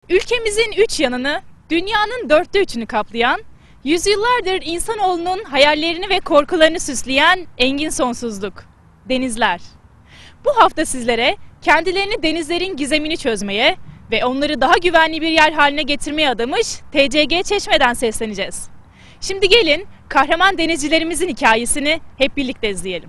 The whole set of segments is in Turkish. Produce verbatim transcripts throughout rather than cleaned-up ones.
Ülkemizin üç yanını, dünyanın dörtte üçünü kaplayan, yüzyıllardır insanoğlunun hayallerini ve korkularını süsleyen engin sonsuzluk, denizler. Bu hafta sizlere kendilerini denizlerin gizemini çözmeye ve onları daha güvenli bir yer haline getirmeye adamış T C G Çeşme'den sesleneceğiz. Şimdi gelin kahraman denizcilerimizin hikayesini hep birlikte izleyelim.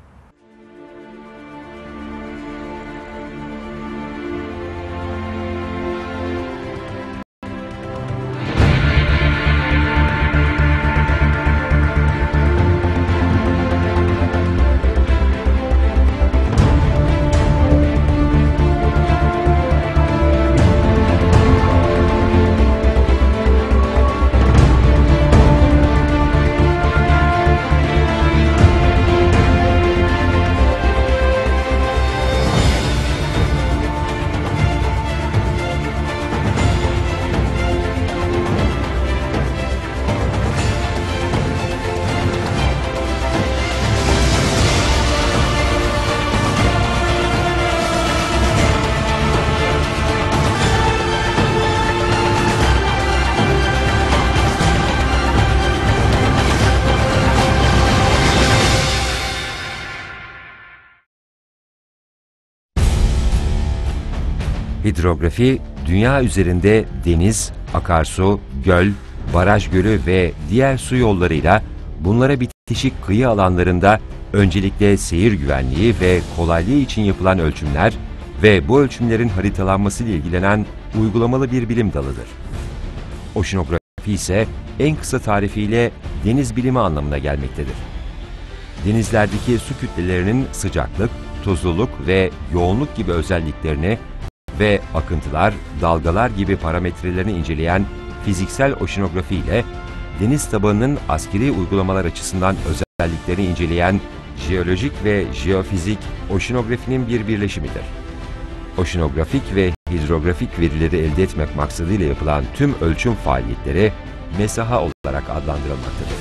Hidrografi, dünya üzerinde deniz, akarsu, göl, baraj gölü ve diğer su yollarıyla bunlara bitişik kıyı alanlarında öncelikle seyir güvenliği ve kolaylığı için yapılan ölçümler ve bu ölçümlerin haritalanmasıyla ilgilenen uygulamalı bir bilim dalıdır. Oşinografi ise en kısa tarifiyle deniz bilimi anlamına gelmektedir. Denizlerdeki su kütlelerinin sıcaklık, tuzluluk ve yoğunluk gibi özelliklerini ve akıntılar, dalgalar gibi parametrelerini inceleyen fiziksel oşinografi ile deniz tabanının askeri uygulamalar açısından özelliklerini inceleyen jeolojik ve jeofizik oşinografinin bir birleşimidir. Oşinografik ve hidrografik verileri elde etmek maksadıyla yapılan tüm ölçüm faaliyetleri mesaha olarak adlandırılmaktadır.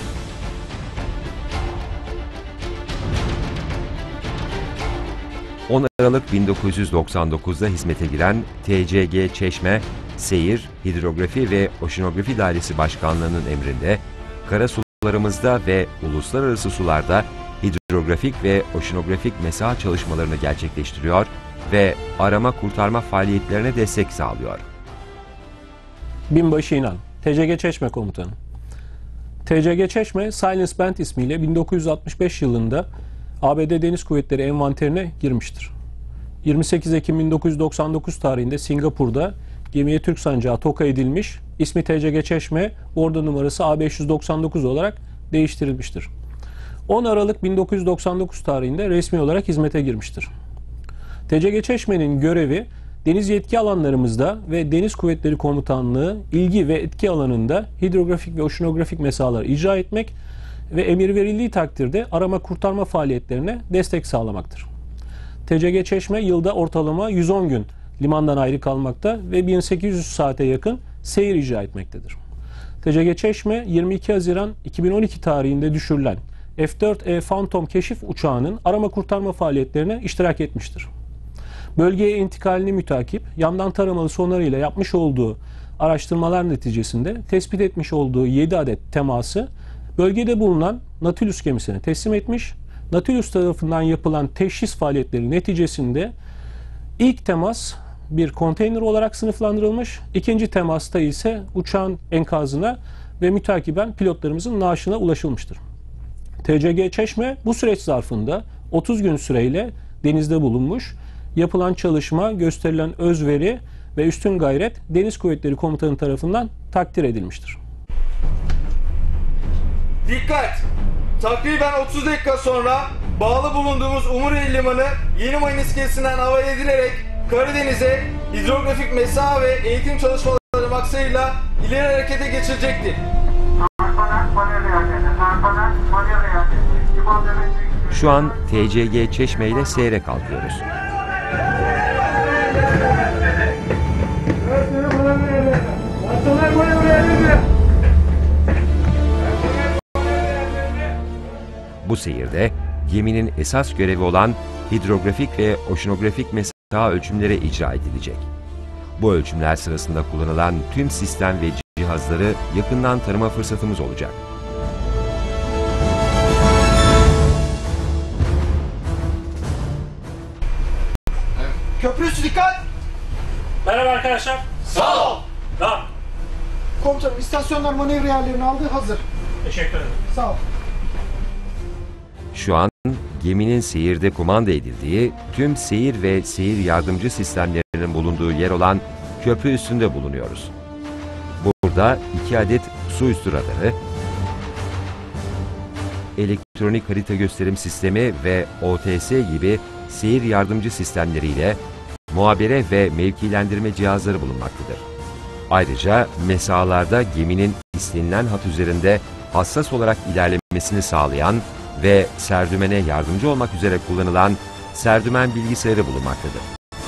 on Aralık bin dokuz yüz doksan dokuz'da hizmete giren T C G Çeşme, Seyir, Hidrografi ve Oşinografi Dairesi Başkanlığı'nın emrinde karasularımızda ve uluslararası sularda hidrografik ve oşinografik mesaha çalışmalarını gerçekleştiriyor ve arama kurtarma faaliyetlerine destek sağlıyor. Binbaşı İnan, T C G Çeşme Komutanı. T C G Çeşme, Silence Band ismiyle bin dokuz yüz altmış beş yılında A B D Deniz Kuvvetleri envanterine girmiştir. yirmi sekiz Ekim bin dokuz yüz doksan dokuz tarihinde Singapur'da gemiye Türk sancağı toka edilmiş, ismi T C G Çeşme, bordo numarası A beş yüz doksan dokuz olarak değiştirilmiştir. on Aralık bin dokuz yüz doksan dokuz tarihinde resmi olarak hizmete girmiştir. T C G Çeşme'nin görevi, deniz yetki alanlarımızda ve Deniz Kuvvetleri Komutanlığı ilgi ve etki alanında hidrografik ve oşinografik mesahalar icra etmek ve emir verildiği takdirde arama kurtarma faaliyetlerine destek sağlamaktır. T C G Çeşme yılda ortalama yüz on gün limandan ayrı kalmakta ve bin sekiz yüz saate yakın seyir icra etmektedir. T C G Çeşme yirmi iki Haziran iki bin on iki tarihinde düşürülen F dört E Phantom keşif uçağının arama kurtarma faaliyetlerine iştirak etmiştir. Bölgeye intikalini mütakip, yandan taramalı sonarıyla yapmış olduğu araştırmalar neticesinde tespit etmiş olduğu yedi adet teması bölgede bulunan Nautilus gemisine teslim etmiş. Nautilus tarafından yapılan teşhis faaliyetleri neticesinde ilk temas bir konteyner olarak sınıflandırılmış. İkinci temasta ise uçağın enkazına ve mütakiben pilotlarımızın naaşına ulaşılmıştır. T C G Çeşme bu süreç zarfında otuz gün süreyle denizde bulunmuş. Yapılan çalışma, gösterilen özveri ve üstün gayret Deniz Kuvvetleri Komutanı tarafından takdir edilmiştir. Dikkat! Takriben otuz dakika sonra bağlı bulunduğumuz Umureli Limanı yeni mayın iskelesinden havaya edilerek Karadeniz'e hidrografik mesaha ve eğitim çalışmaları maksadıyla ileri harekete geçilecektir. Şu an T C G Çeşme ile seyre kalkıyoruz. Bu seyirde geminin esas görevi olan hidrografik ve oşinografik mesaha ölçümleri icra edilecek. Bu ölçümler sırasında kullanılan tüm sistem ve cihazları yakından tanıma fırsatımız olacak. Köprü üstü dikkat! Merhaba arkadaşlar. Sağ ol! Tamam. Komutanım istasyonlar manevra yerlerini aldı, hazır. Teşekkür ederim. Sağ ol. Şu an geminin seyirde kumanda edildiği, tüm seyir ve seyir yardımcı sistemlerinin bulunduğu yer olan köprü üstünde bulunuyoruz. Burada iki adet su üstü radarı, elektronik harita gösterim sistemi ve O T S gibi seyir yardımcı sistemleriyle muhabere ve mevkilendirme cihazları bulunmaktadır. Ayrıca mesalarda geminin istenilen hat üzerinde hassas olarak ilerlemesini sağlayan ve serdümene yardımcı olmak üzere kullanılan serdümen bilgisayarı bulunmaktadır.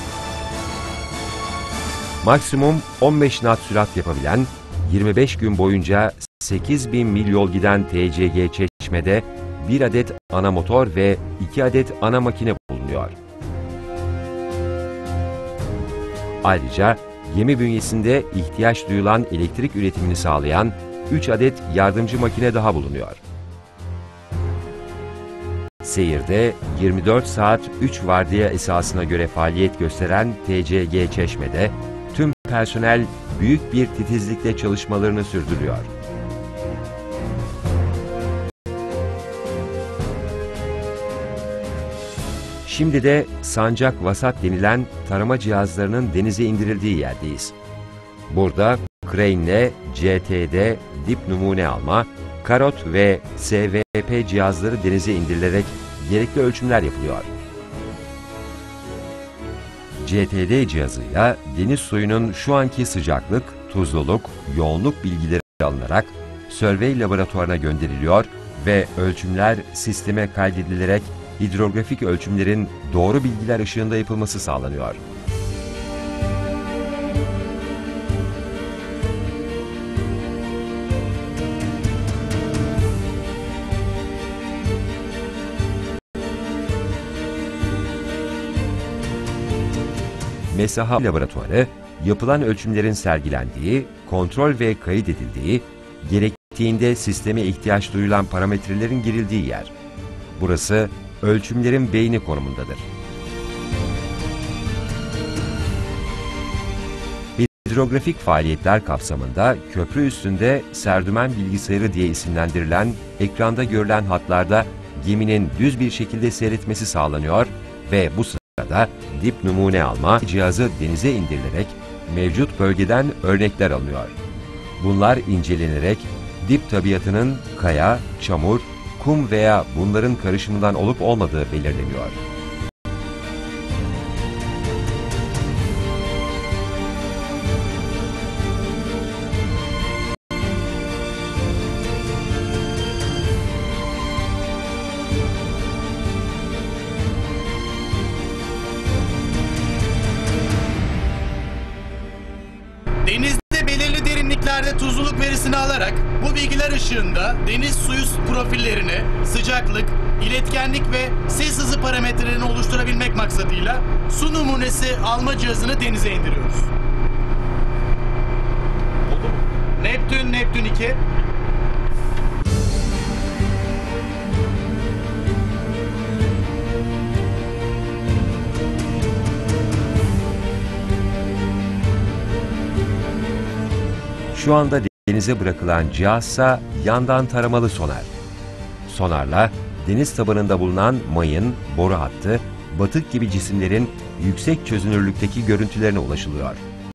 Maksimum on beş knot sürat yapabilen, yirmi beş gün boyunca sekiz bin mil yol giden T C G Çeşme'de bir adet ana motor ve iki adet ana makine bulunuyor. Ayrıca gemi bünyesinde ihtiyaç duyulan elektrik üretimini sağlayan üç adet yardımcı makine daha bulunuyor. Seyirde yirmi dört saat üç vardiya esasına göre faaliyet gösteren T C G Çeşme'de tüm personel büyük bir titizlikle çalışmalarını sürdürüyor. Şimdi de sancak vasat denilen tarama cihazlarının denize indirildiği yerdeyiz. Burada crane ile C T D dip numune alma, karot ve S V P cihazları denize indirilerek gerekli ölçümler yapılıyor. C T D cihazıyla deniz suyunun şu anki sıcaklık, tuzluluk, yoğunluk bilgileri alınarak Survey laboratuvarına gönderiliyor ve ölçümler sisteme kaydedilerek hidrografik ölçümlerin doğru bilgiler ışığında yapılması sağlanıyor. MESAHA laboratuvarı, yapılan ölçümlerin sergilendiği, kontrol ve kaydedildiği, gerektiğinde sisteme ihtiyaç duyulan parametrelerin girildiği yer. Burası, ölçümlerin beyni konumundadır. Hidrografik faaliyetler kapsamında köprü üstünde serdümen bilgisayarı diye isimlendirilen ekranda görülen hatlarda geminin düz bir şekilde seyretmesi sağlanıyor ve bu sırada dip numune alma cihazı denize indirilerek mevcut bölgeden örnekler alınıyor. Bunlar incelenerek dip tabiatının kaya, çamur, kum veya bunların karışımından olup olmadığı belirleniyor. Denizde belirli derinliklerde tuzluluk verisini alarak bu bilgiler ışığında deniz suyu profillerini, sıcaklık, iletkenlik ve ses hızı parametrelerini oluşturabilmek maksadıyla su numunesi alma cihazını denize indiriyoruz. Neptün, Neptün iki. Şu anda denize bırakılan cihazsa yandan taramalı sonar. Sonarla deniz tabanında bulunan mayın, boru hattı, batık gibi cisimlerin yüksek çözünürlükteki görüntülerine ulaşılıyor.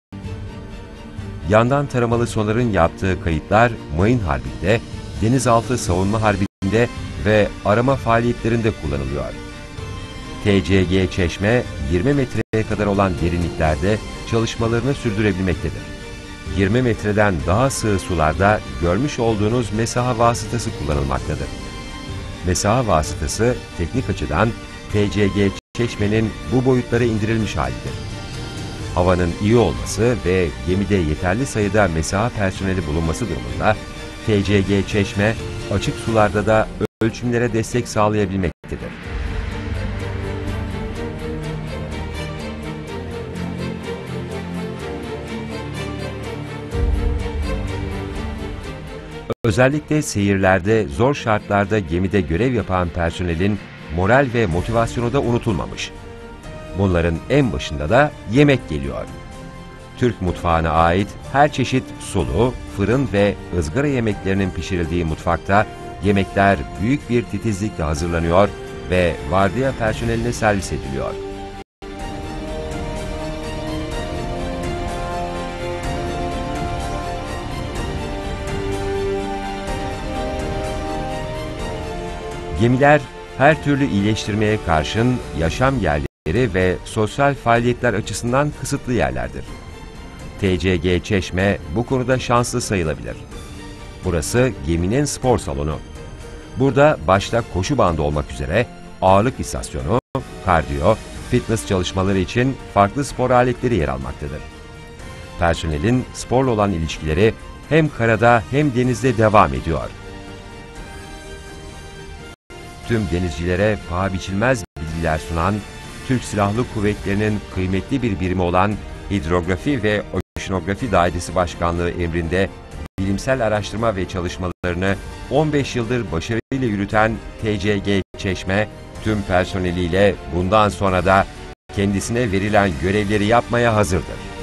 Yandan taramalı sonarın yaptığı kayıtlar mayın harbinde, denizaltı savunma harbinde ve arama faaliyetlerinde kullanılıyor. T C G Çeşme yirmi metreye kadar olan derinliklerde çalışmalarını sürdürebilmektedir. yirmi metreden daha sığ sularda görmüş olduğunuz MESAHA vasıtası kullanılmaktadır. MESAHA vasıtası teknik açıdan T C G Çeşme'nin bu boyutlara indirilmiş halidir. Havanın iyi olması ve gemide yeterli sayıda MESAHA personeli bulunması durumunda T C G Çeşme açık sularda da ölçümlere destek sağlayabilmektedir. Özellikle seyirlerde zor şartlarda gemide görev yapan personelin moral ve motivasyonu da unutulmamış. Bunların en başında da yemek geliyor. Türk mutfağına ait her çeşit sulu, fırın ve ızgara yemeklerinin pişirildiği mutfakta yemekler büyük bir titizlikle hazırlanıyor ve vardiya personeline servis ediliyor. Gemiler her türlü iyileştirmeye karşın yaşam yerleri ve sosyal faaliyetler açısından kısıtlı yerlerdir. T C G Çeşme bu konuda şanslı sayılabilir. Burası geminin spor salonu. Burada başta koşu bandı olmak üzere ağırlık istasyonu, kardiyo, fitness çalışmaları için farklı spor aletleri yer almaktadır. Personelin sporla olan ilişkileri hem karada hem denizde devam ediyor. Tüm denizcilere paha biçilmez bilgiler sunan, Türk Silahlı Kuvvetleri'nin kıymetli bir birimi olan Hidrografi ve Oşinografi Dairesi Başkanlığı emrinde bilimsel araştırma ve çalışmalarını on beş yıldır başarıyla yürüten T C G Çeşme, tüm personeliyle bundan sonra da kendisine verilen görevleri yapmaya hazırdır.